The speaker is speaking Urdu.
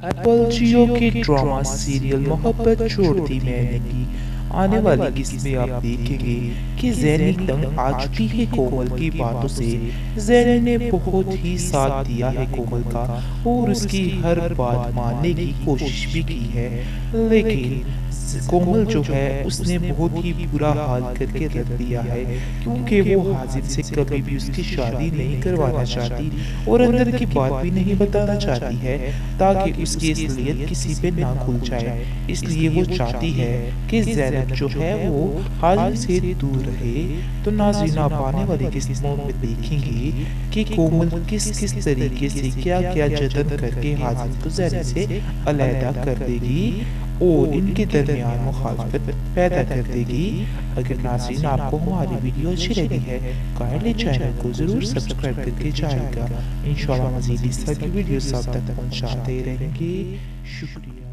ایپل جیو کے ڈرامہ سیریل محبت چھوڑ دی میں نے کی آنے والی قسط میں آپ دیکھیں گے کہ زینی تنگ آ چکی ہے کومل کی باتوں سے۔ زینی نے بہت ہی ساتھ دیا ہے کومل کا اور اس کی ہر بات ماننے کی کوشش بھی کی ہے، لیکن کومل جو ہے اس نے بہت ہی برا حال کر کے رکھ دیا ہے، کیونکہ وہ حاضر سے کبھی بھی اس کی شادی نہیں کروانا چاہتی اور اندر کی بات بھی نہیں بتانا چاہتی ہے تاکہ اس کی اصلیت کسی پہ نہ کھل جائے۔ اس لیے وہ چاہتی ہے کہ زینب جو ہے وہ حاضر سے دور رہے۔ تو ناظرین آپ آنے والی قسموں میں دیکھیں گے کہ کومل کس طریقے سے کیا کیا جتن کر کے حاضر کو زینب سے علیحدہ کر دے گی اور ان کے درمیان مخالفت پیدا کر دے گی۔ اگر ناظرین آپ کو ہماری ویڈیو اچھی لگی ہے کائنڈلی چینل کو ضرور سبسکرائب کر کے جائے گا۔ انشاءاللہ مزید اس طرح کی ویڈیوز آپ تک پہنچاتے رہیں گے۔ شکریہ۔